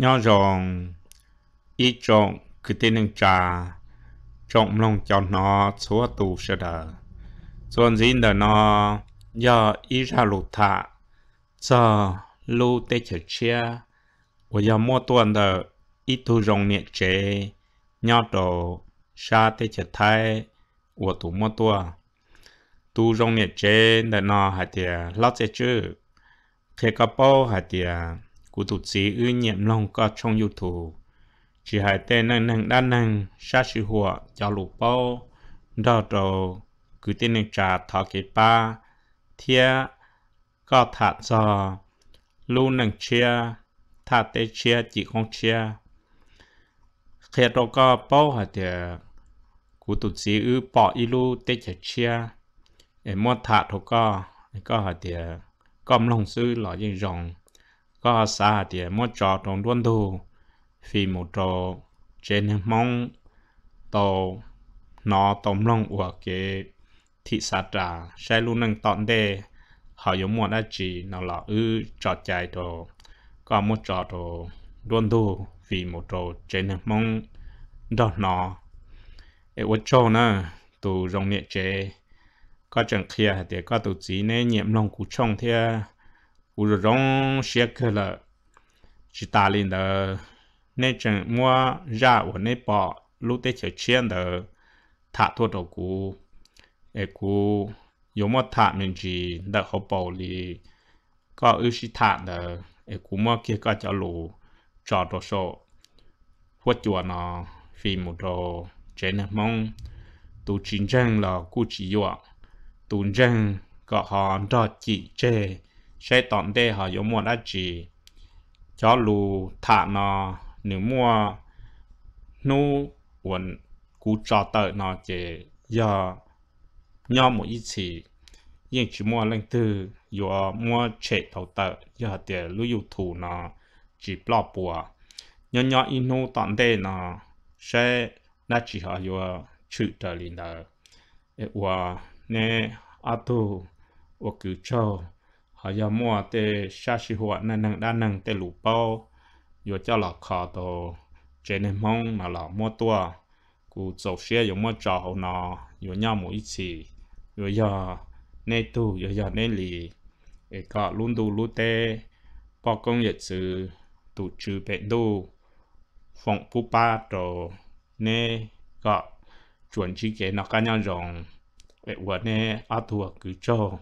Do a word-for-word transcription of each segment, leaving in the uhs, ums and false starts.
nhỏ rồng ít trộn cứ tên nâng trà trộn lòng cho nó xóa tù sẽ đờ xuân dính đờ nó do ít ra lụt thả cho lưu tê chở chia và do mua tuần đờ ít thu rồng nhẹ chế nhỏ đồ xa tê chở thái và tù mua tuần tu rong nhẹ chế đờ nó hạt tìa lót chế chứ khi có bố hạt tìa cụ tụt sĩ ư nhiệm lòng có trong YouTube chỉ hai tên năng năng đa năng sát sự hùa cho lục bao đó rồi cứ tên năng trà thọ kế ba thia có thả cho lưu năng chia thả tế chia chỉ không chia khi đó có bao hạt thì cụ tụt sĩ ư bỏ ý lưu tế chia chia để mua thả thôi có có hạt thì cầm lòng sư là những rồng có xa thì mua trò trong đuôn đồ vì một trò trên mong tàu nó tóm lòng của cái thị xã trà sẽ luôn nâng tọn đề họ giống một đã chỉ nó là ư trò chạy đồ có một trò đồ đuôn đồ vì một trò trên mong đó nó ở chỗ nữa tụ rong nhẹ chế có chẳng kia thì có tụ chỉ nên nhiệm lòng của trong thì u rong xia cơ là chỉ ta lên đó nên chẳng mua ra ở nên bỏ lúc tết chơi chiến đó thả thua đầu cú ấy cú有么thả mình chỉ đã họ bảo li có ưu sĩ thả đó ấy cú mua kia có cho lù cho đồ số huất chùa nó vì một đồ trên mong tu chiến tranh là cú chỉ dọa tu tranh có họ đó chỉ chế sẽ tận đây họ có một đã chỉ cho lù thả nó nếu mua nu quần cú cho tới nó chỉ do nhau một ít chỉ nhưng chỉ mua lên từ do mua chạy đầu tới do để lưu yêu thủ nó chỉ bỏ bùa nhau nhau in nu tận đây nó sẽ đã chỉ họ do chữ trở lên đó và nè ở tu và cứ cho họ giờ mua tê sa sĩ hoạt năng năng đa năng tê lũ bao giờ cho là khó đồ trên mong mà là mua tua cụ dầu xe dùng mua trò hậu nó giờ nhau mỗi chỉ giờ giờ nên tu giờ giờ nên lì để có luôn tu luôn tê bao công nghiệp sự tụ trừ bệnh tu phòng phú ba đồ nên có chuẩn chỉ cái nó cá nhân rồng để vợ nên ở thua cứ cho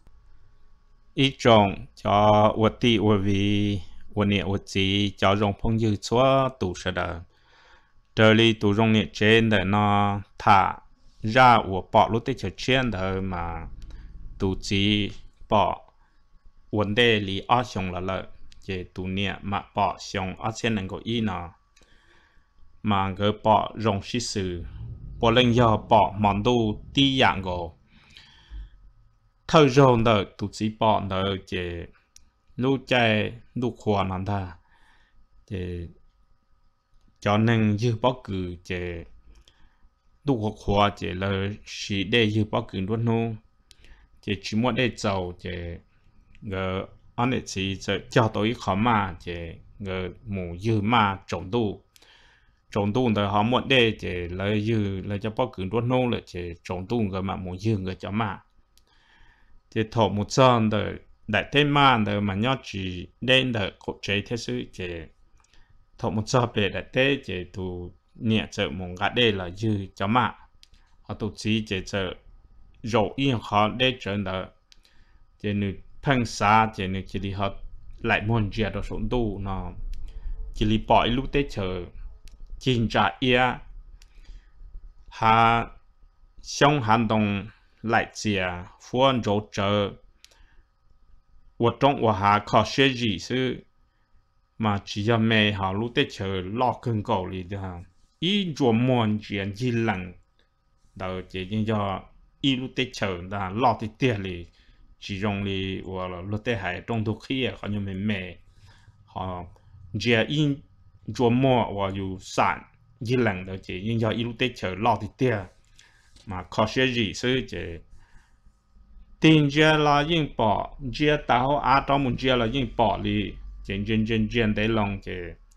ít trồng cho vật tỷ vật vì vật nhẹ vật gì cho rồng phong dư xóa tủ sẽ đỡ trở đi tủ rồng nhẹ trên để nó thả ra vật bỏ lúc tới chờ trên để mà tủ chỉ bỏ vấn đề lý ở trong là lợi để tủ nhẹ mà bỏ trong ở trên này có ý nó mà cái bỏ rồng sĩ sử bỏ lên giờ bỏ món đồ tí dạng của thời gian đó tụi chỉ bỏ đó chỉ lúc chạy lúc khoa nằm ta chỉ cho nên như bất cứ chỉ lúc khoa chỉ là chỉ để như bất cứ luôn luôn chỉ chỉ muốn để giàu chỉ người anh ấy chỉ cho tôi khó mà chỉ người mù dư mà trồng tu trồng tu đó họ muốn để chỉ là dư là cho bất cứ luôn luôn là chỉ trồng tu người mà mù dư người cho mà thì thọ một son đời đại thế man đời mà nhớ chỉ đến đời cổ chế thế sự chỉ thọ một son về đại thế chỉ tu nhẹ trợ một gạt đây là dư cho mà họ tu chỉ chỉ trợ dầu yên họ để trở đời chỉ nữ phăng xa chỉ nữ chỉ đi họ lại muốn chia được số tu nó chỉ đi bỏ lúc tết chờ chính trả ia ha xong hành động lại chia phuân rốt trở và trong và hạ khó sẽ gì sự mà chỉ cho mẹ họ lúc tết chờ lo cơn cầu đi được không ý cho muốn chuyện gì lặng đầu chỉ như cho ý lúc tết chờ đã lo thì tiền đi chỉ dùng đi và lúc tết hải trong thuốc khí họ như mình mẹ họ chỉ ý cho mua và dù sản gì lặng đầu chỉ như cho ý lúc tết chờ lo thì tiền mà khó sẽ gì sự chỉ tiền chia là những bỏ chia tao à trong một chia là những bỏ đi chân chân chân chân để lòng chỉ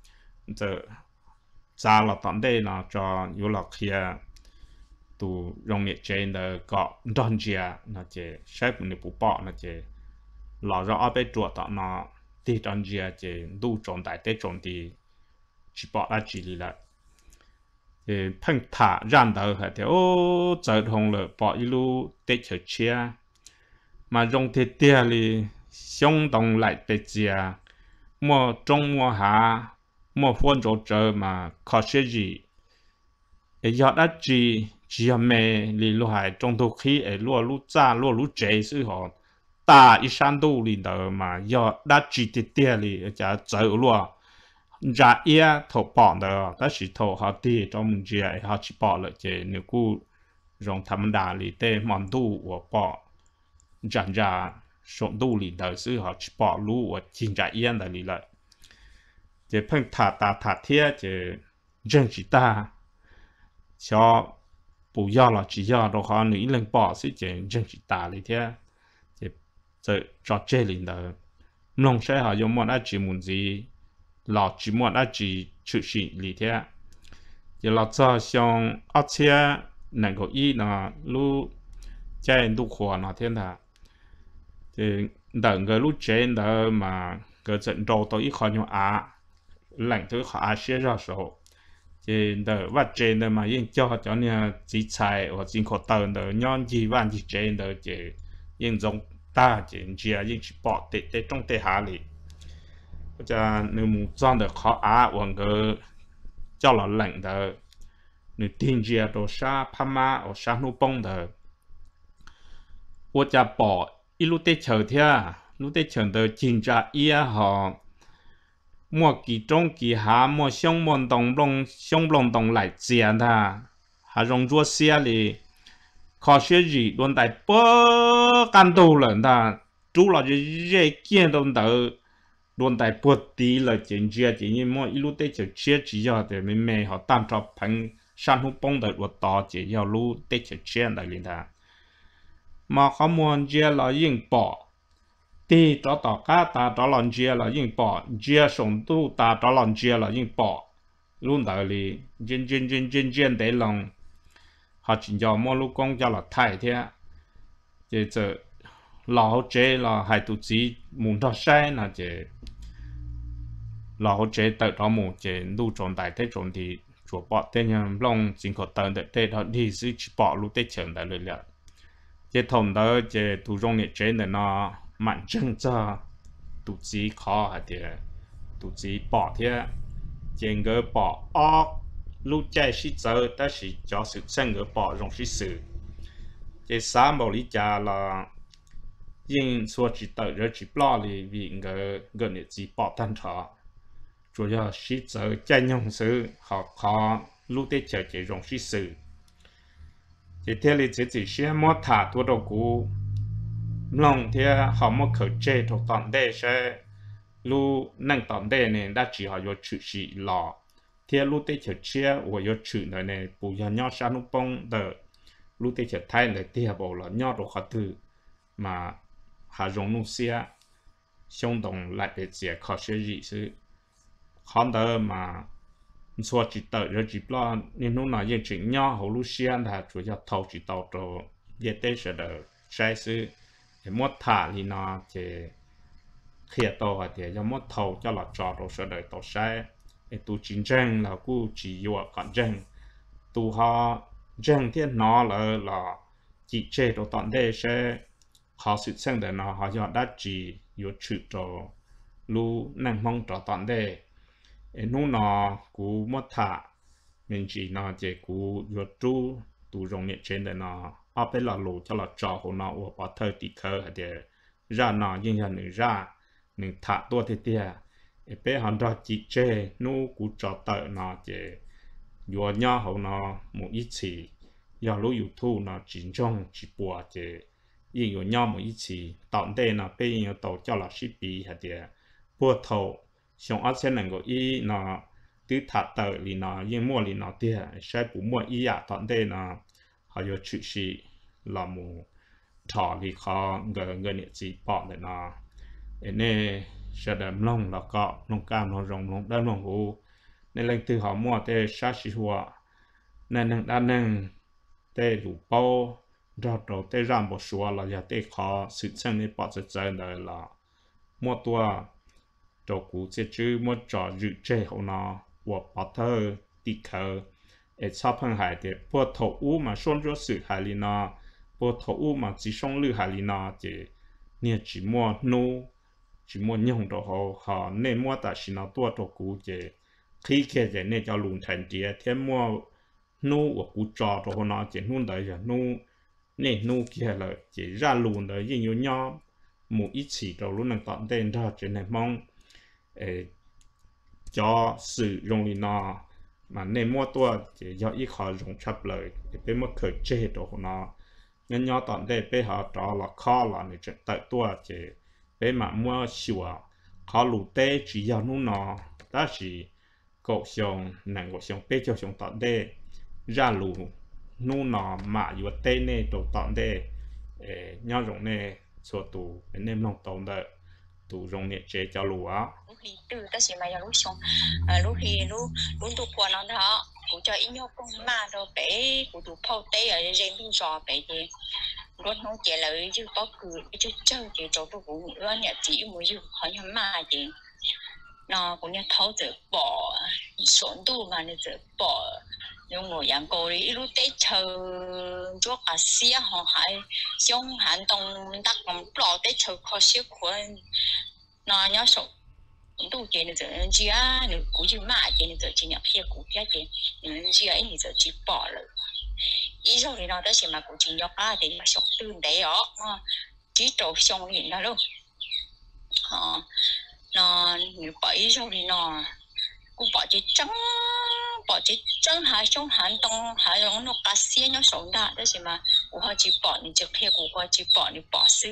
giờ ra là tận đây nó cho yếu là kia tụ rong nhiệt trên đó có đòn chia nó chế sếp mình phụ bỏ nó chế lò rõ bên chuột tận nó thì đòn chia chế đủ tròn đại tế tròn thì chỉ bỏ ra chỉ là thì phăng thả ran đầu hả thì ô giờ hồng lợ bỏ ít lu tế chờ chia mà rong thế tia li xong đồng lại tế chia mua trong mua hạ mua phun chỗ chờ mà khó sẽ gì ấy giờ đã chỉ chỉ mẹ li lu hải trong thu khí ấy lu lu cha lu lu chế sư họ ta ít san đu li đó mà giờ đã chỉ thế tia li chả chờ lu ra ia thổ bỏ đó ta chỉ thổ họ đi trong mình chỉ họ chỉ bỏ lại chế nếu cú rong thầm đà li tê mòn đu của bỏ chẳng ra sống đu li đó sư họ chỉ bỏ lu và chính ra yên đó li lại chế phăng thả ta thả thiết chế dân chỉ ta cho bù do là chỉ do đồ họ nghĩ lên bỏ sự chế dân chỉ ta li thiết chế chế cho chế li đó nông sẽ họ dùng món ăn chỉ muốn gì lọ chỉ muốn ăn chỉ chữ sĩ li thiết chế lọ cho xong ớt chia nâng có ý nó lu chế đủ khoa nó thiên thà chế đợi người lu chế đó mà cái trận đầu tôi ít khó nhau á lạnh thứ họ sẽ ra số thì đỡ vắt trên đó mà yên cho cho nên chỉ xài hoặc chỉ có tờ đó nhon gì van chỉ trên đó chỉ yên giống ta chỉ chỉ yên chỉ bỏ tệ tệ trong tệ hạ里cho nên muốn chọn được khó á hoặc cái cho là lạnh đó nếu tin gì đồ sa pama ở sa nu bông đó tôiจะbỏ ít lúc tết chờ thế lúc tết chờ đó chính ra ý họ mua kỳ trong kỳ hạ mua xong món đồng long xong long đồng lại tiền ta hà rong rùa xe li khó xe gì luôn tại bơ can đồ lần ta chú là gì gì kia đồng tử luôn tại bơ tí là chuyện gì chỉ như mua ít lúc tết chờ chia chỉ cho để mình mẹ họ tam cho phẳng san hú bông đợt vật to chỉ cho lúc tết chờ chia đại liên ta mà họ muốn gì là yên bỏ thì cho tao cá ta cho lần chia là yên bỏ chia sống tu ta cho lần chia là yên bỏ luôn đời li chân chân chân chân chân để lòng họ chỉ cho mua lúc công cho là thay thế chỉ giờ lão chế là hai tụ chỉ muốn cho sai là chỉ lão chế tự đó muốn chỉ lưu tròn đại thế tròn thì chuột bỏ tên nhầm long chính có tận để thế đó thì sẽ chỉ bỏ lúc tết trường đại lợi lợi chỉ thông đó chỉ tụ rong nhiệt chế để nó mạnh chân cho tụ chỉ khó hả thì tụ chỉ bỏ thế trên cái bỏ óc lúc chạy sĩ giờ ta chỉ cho sự sinh cái bỏ rong sĩ sự cái sáng bảo lý cha là nhưng số chỉ tự rồi chỉ bỏ đi vì cái gần như chỉ bỏ tan thọ chủ yếu sĩ giờ chạy nhung sự họ khó lúc tết chờ chỉ rong sĩ sự chỉ thế là chỉ chỉ sẽ mua thảตัวđầu cũ lòng thì họ mua khởi chế thuộc tận đây sẽ lu năng tận đây này đã chỉ họ có chữ sĩ lò thì lu tết chờ chia và có chữ này này bù giờ nhau sang lúc bông đỡ lu tết chờ thay này thì bảo là nhau đồ khó từ mà họ dùng nụ xia xong đồng lại để giải khó sẽ gì sự khó đỡ mà số chỉ tự rồi chỉ lo nên lúc nào yên chỉnh nhau hậu lu xia là chủ yếu thầu chỉ tàu đồ giờ tết sẽ đỡ sai sự thì mất thả thì nó thì khía to thì cho mất thầu cho là trò đồ sẽ đợi tổ sai thì tu chiến tranh là cứ chỉ dựa cận tranh tu họ tranh thì nó là là chỉ chế đồ tận đây sẽ họ sự sinh để nó họ cho đã chỉ dựa chữ đồ lu năng mong trò tận đây nếu nó cú mất thả mình chỉ nó chỉ cú dựa chú tu rong nhiệt trên để nó ở bên là lù cho là trò của nó ở bỏ thời tị khờ để ra nó nhưng mà nữ ra nữ thả tua thì tia ở bên hắn ra chỉ chế nu cú trò tự nó chỉ vừa nhau hậu nó một ít chỉ giờ lúc YouTube nó chỉ trong chỉ bùa chỉ yên vừa nhau một ít chỉ tận đây nó bên nhiều tàu cho là ship bị hạt để bùa thầu xong ở trên này có ý nó từ thả tự thì nó yên mua thì nó tia sẽ bù mua ý à tận đây nó họ có chữ sĩ là một thọ thì khó người người này chỉ bỏ để nó nên sẽ đầm lông là có lông cam nó rồng lông đâm lông hú nên lần từ họ mua tê sát sĩ hùa nên nâng đa nâng tê đủ bao rồi đầu tê ram bộ xua là giờ tê khó sự chân này bỏ ra chân đời là mua tua đầu cú sẽ chứ mua trò dự chế hậu nó của bỏ thơ tì khờ để cho phân hải để bộ thổ u mà xuân cho sự hải lý nó bộ thổ u mà chỉ xong lưu hải lý nó thì nè chỉ mua nu chỉ mua nhung đồ họ họ nên mua tại chỉ nó tua đầu cú thì khi kia thì nên cho lùn thành thì thêm mua nu của cú trò đồ nó chỉ nu đấy giờ nu nè nu kia là chỉ ra lùn đấy như nhiều nhau một ít chỉ đầu lúc này tận tên ra chỉ này mong cho sự dùng đi nó mà nên mua tua chỉ do ít họ dùng chấp lời để bên mất khởi chế đồ nó nên nhau tận đây bên họ đó là khó là để chuyện tại tua chỉ bên mà mua sửa khó lù tê chỉ do nó nó đó chỉ cột xong nàng cột xong bên cho xong tận đây ra lù nu nó mà vừa tê này đồ tận đây nhau dùng này số tù bên em lòng tồn đợi tù dùng nhiệt chế cho lù á lúc thì từ ta sẽ mà lúc xong lúc thì lúc lúc tụ qua nó đó cũng cho ít nhau con mà rồi bé cũng tụ phao tê ở trên bên trò bé thì lúc nó chỉ là chứ có cứ chứ chơi thì chỗ tôi cũng lo nhẹ chỉ một chứ họ nhắm mà thì nó cũng như thấu tự bỏ xuống tu mà nó tự bỏ用我养狗的一路在车做个些好还像寒冬打工不老在车可惜可那要手都见你这人家你估计嘛见你这今年屁股别见人家你这去bỏ了ý sau thì nó tới xem mà cũng chỉ nhóc á thì sống tương đấy đó chỉ trộn xong liền đó luôn họ nó như vậy sau thì nó cũng bỏ chỉ trắng bỏ chỉ trắng hai trong hành động hai trong nó cá xía nó sống đã tới xem mà cũng họ chỉ bỏ你就屁股或只bỏ你bỏ xứ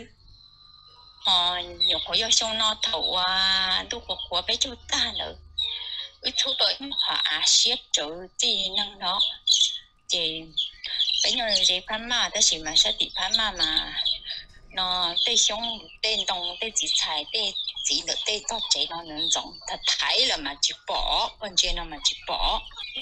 họ nhiều có do xong nó thầu à tôi có có bé chú ta nữa ít chú tôi họ à xiết chỗ gì năng đó thì bây giờ gì phán mà tới gì mà sẽ bị phán mà mà nó tê xong tê đông tê chỉ xài tê chỉ được tê to chế nó nên giống thật thái là mà chỉ bỏ con trên nó mà chỉ bỏ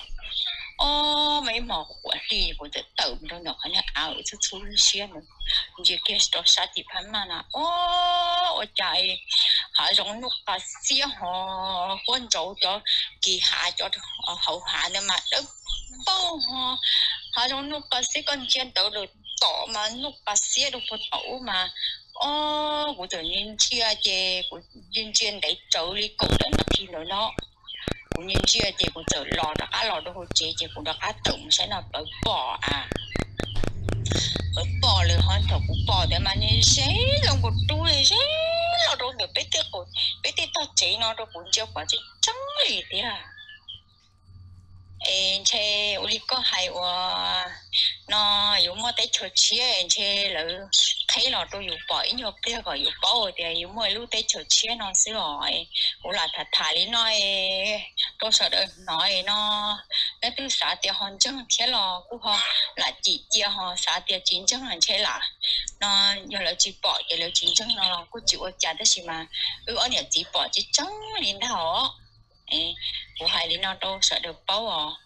ô mấy mỏ của đi của tự tự nó nó cái áo chút chút xíu nữa chỉ cái đó sát thì phán mà nè ô ô chạy họ giống lúc ta xíu họ quan trọng cho kỳ hạ cho hậu hạ nữa mà đó bao họ họ giống lúc ta xíu con trên tự được tỏ mà lúc ta xíu được một tẩu mà ô của tự nhiên chia chè của nhiên trên để trợ lý cục để mà khi nữa nó của nhiên chia chè của tự lò đó cá lò đó hồi chè chè của đó cá trụng sẽ là bởi bỏ à bởi bỏเลยhọ thầu của bỏ để mà nên sẽ lòng của tôi sẽ là đâu được biết tiếc của biết tiếc tao chế nó đâu cũng chưa quả chứ trắng gì thế à em che uli có hay wa nó dùng mà tới chợ chia em che là thấy là tôi dùng bỏ nhiều cái gọi dùng bỏ thì dùng mà lúc tới chợ chia nó xí rồi cũng là thật thà lý nói tôi sợ được nói nó nó từ xã tiền hòn chân thế là cũng họ là chỉ chia họ xã tiền chín chân là thế là nó giờ là chỉ bỏ giờ là chín chân nó cũng chịu trả đó gì mà ừ ở nhà chỉ bỏ chỉ trắng liền đó của hai lý nó tôi sợ được bao à